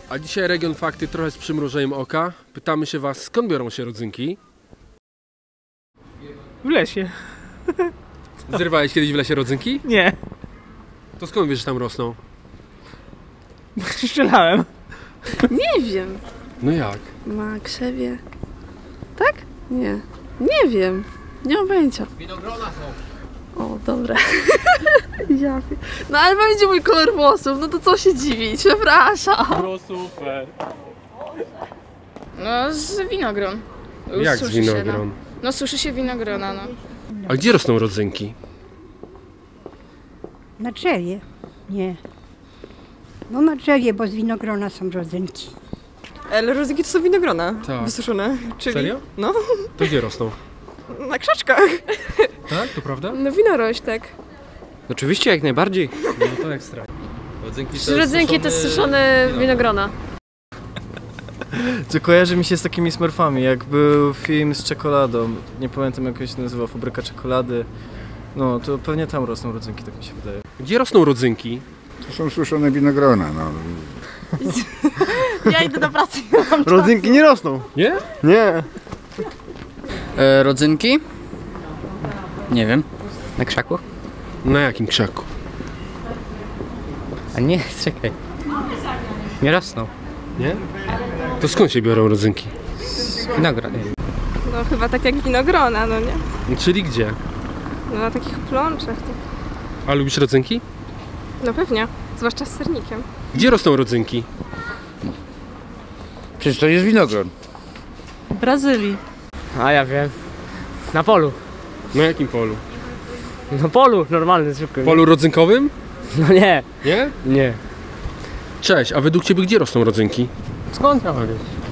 A dzisiaj Region Fakty trochę z przymrużeniem oka. Pytamy się was, skąd biorą się rodzynki? W lesie. Zrywałeś kiedyś w lesie rodzynki? Nie. To skąd wiesz, że tam rosną? Strzelałem. Nie wiem. No jak? Ma krzewie. Tak? Nie. Nie wiem. Nie mam pojęcia. Winogrona są. O, dobra. Ja wiem. No ale będzie mój kolor włosów, no to co się dziwić? Przepraszam. Było super. No z winogron. Jak z Suszy się, winogron? no suszy się winogrona, no. A gdzie rosną rodzynki? Na drzewie? Nie. No na drzewie, bo z winogrona są rodzynki. Ale rodzynki to są winogrona Tak. wysuszone. Czyli... Serio? No, To gdzie rosną? na krzaczkach. Tak? To prawda? No winorość, tak. Oczywiście, jak najbardziej. No to ekstra. Rodzynki to suszone winogrona. Co kojarzy mi się z takimi smurfami, jak był film z czekoladą, nie pamiętam jak się nazywa, Fabryka Czekolady. No, to pewnie tam rosną rodzynki, tak mi się wydaje. Gdzie rosną rodzynki? To są suszone winogrona, no. Ja idę do pracy. Rodzynki nie rosną! Nie? Nie! Rodzynki? Nie wiem. Na krzaku? Na jakim krzaku? A nie, czekaj. Nie rosną. Nie? To skąd się biorą rodzynki? Winogron. No chyba tak jak winogrona, no nie? Czyli gdzie? No na takich plączach. A lubisz rodzynki? No pewnie. Zwłaszcza z sernikiem. Gdzie rosną rodzynki? Przecież to jest winogron. W Brazylii. A ja wiem. Na polu. Na jakim polu? Na polu, normalny, zwykły. Polu rodzynkowym? No nie. Nie? Nie. Cześć, a według ciebie gdzie rosną rodzynki? Skąd miałem wiedzieć?